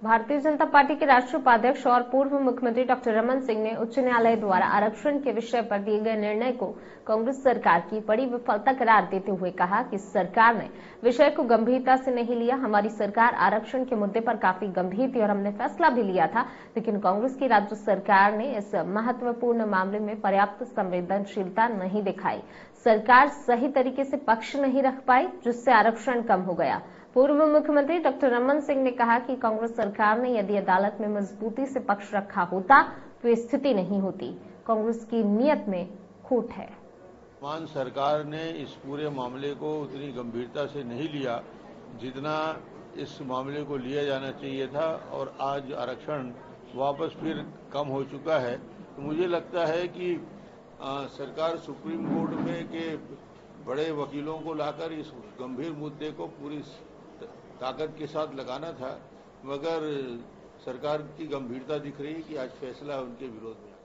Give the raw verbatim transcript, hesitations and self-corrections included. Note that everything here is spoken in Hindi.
भारतीय जनता पार्टी के राष्ट्रीय उपाध्यक्ष और पूर्व मुख्यमंत्री डॉक्टर रमन सिंह ने उच्च न्यायालय द्वारा आरक्षण के विषय पर दिए गए निर्णय को कांग्रेस सरकार की बड़ी विफलता करार देते हुए कहा कि सरकार ने विषय को गंभीरता से नहीं लिया। हमारी सरकार आरक्षण के मुद्दे पर काफी गंभीर थी और हमने फैसला भी लिया था, लेकिन कांग्रेस की राज्य सरकार ने इस महत्वपूर्ण मामले में पर्याप्त संवेदनशीलता नहीं दिखाई। सरकार सही तरीके से पक्ष नहीं रख पाई, जिससे आरक्षण कम हो गया। पूर्व मुख्यमंत्री डॉक्टर रमन सिंह ने कहा कि कांग्रेस सरकार ने यदि अदालत में मजबूती से पक्ष रखा होता तो ये स्थिति नहीं होती। कांग्रेस की नीयत में खोट है। वर्तमान सरकार ने इस पूरे मामले को उतनी गंभीरता से नहीं लिया जितना इस मामले को लिया जाना चाहिए था, और आज आरक्षण वापस फिर कम हो चुका है। तो मुझे लगता है कि आ, सरकार सुप्रीम कोर्ट में के बड़े वकीलों को लाकर इस गंभीर मुद्दे को पूरी ताकत के साथ लगाना था, मगर सरकार की गंभीरता दिख रही है कि आज फैसला उनके विरोध में।